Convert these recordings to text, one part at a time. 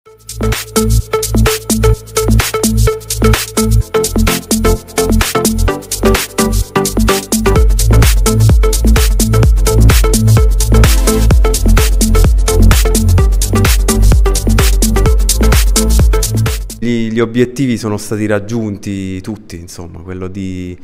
Gli obiettivi sono stati raggiunti tutti, insomma, quello di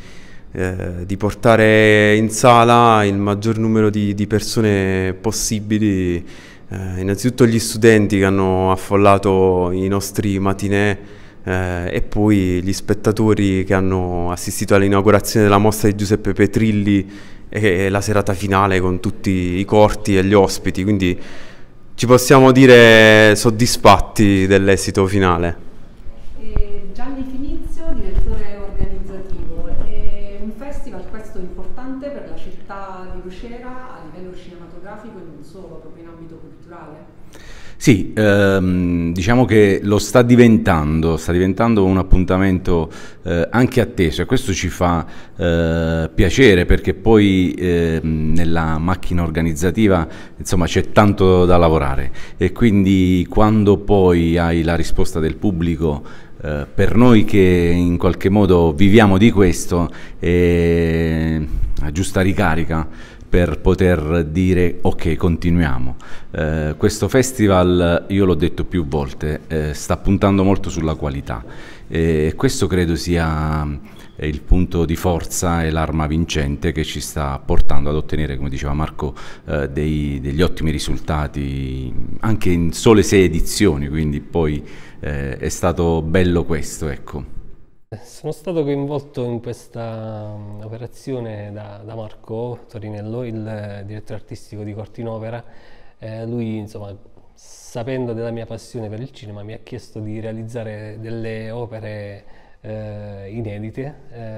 portare in sala il maggior numero di persone possibili, innanzitutto gli studenti che hanno affollato i nostri matinè e poi gli spettatori che hanno assistito all'inaugurazione della mostra di Giuseppe Petrilli e la serata finale con tutti i corti e gli ospiti, quindi ci possiamo dire soddisfatti dell'esito finale. Gianni Finizio, direttore organizzativo. È un festival questo importante per la città di Lucera a livello cinematografico e non solo, proprio in ambito culturale? Sì, diciamo che lo sta diventando un appuntamento anche atteso, e questo ci fa piacere, perché poi nella macchina organizzativa insomma c'è tanto da lavorare, e quindi quando poi hai la risposta del pubblico, per noi che in qualche modo viviamo di questo, è a giusta ricarica per poter dire ok, continuiamo. Questo festival, io l'ho detto più volte, sta puntando molto sulla qualità, e questo credo sia il punto di forza e l'arma vincente che ci sta portando ad ottenere, come diceva Marco, degli ottimi risultati anche in sole 6 edizioni, quindi poi è stato bello questo, ecco. Sono stato coinvolto in questa operazione da Marco Torinello, il direttore artistico di Cortinopera. Lui, insomma, sapendo della mia passione per il cinema, mi ha chiesto di realizzare delle opere inedite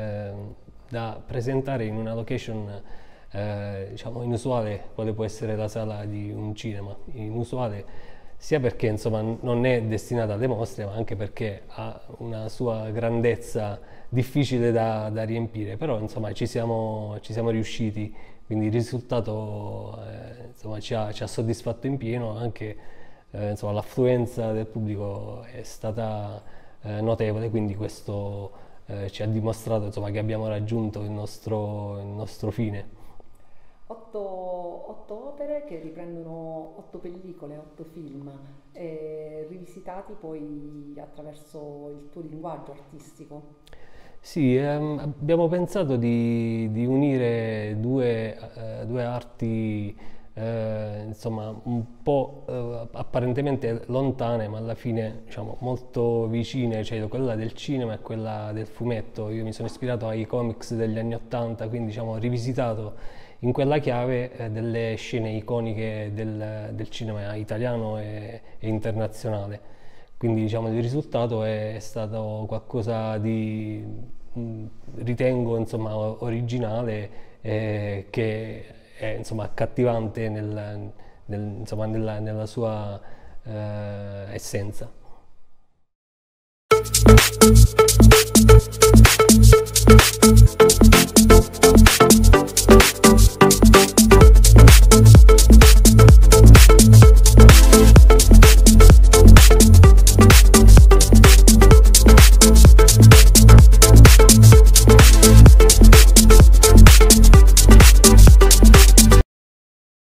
da presentare in una location diciamo inusuale, quale può essere la sala di un cinema. Inusuale sia perché insomma non è destinata alle mostre, ma anche perché ha una sua grandezza difficile da riempire, però insomma ci siamo riusciti, quindi il risultato insomma, ci ha soddisfatto in pieno. Anche insomma, l'affluenza del pubblico è stata notevole, quindi questo ci ha dimostrato insomma, che abbiamo raggiunto il nostro fine. 8 opere che riprendono 8 pellicole, 8 film, rivisitati poi attraverso il tuo linguaggio artistico. Sì, abbiamo pensato di unire due arti insomma un po' apparentemente lontane, ma alla fine diciamo molto vicine, cioè quella del cinema e quella del fumetto. Io mi sono ispirato ai comics degli anni '80, quindi diciamo ho rivisitato in quella chiave delle scene iconiche del cinema italiano e internazionale. Quindi diciamo il risultato è stato qualcosa di, ritengo insomma, originale, che è insomma, accattivante insomma, nella sua essenza.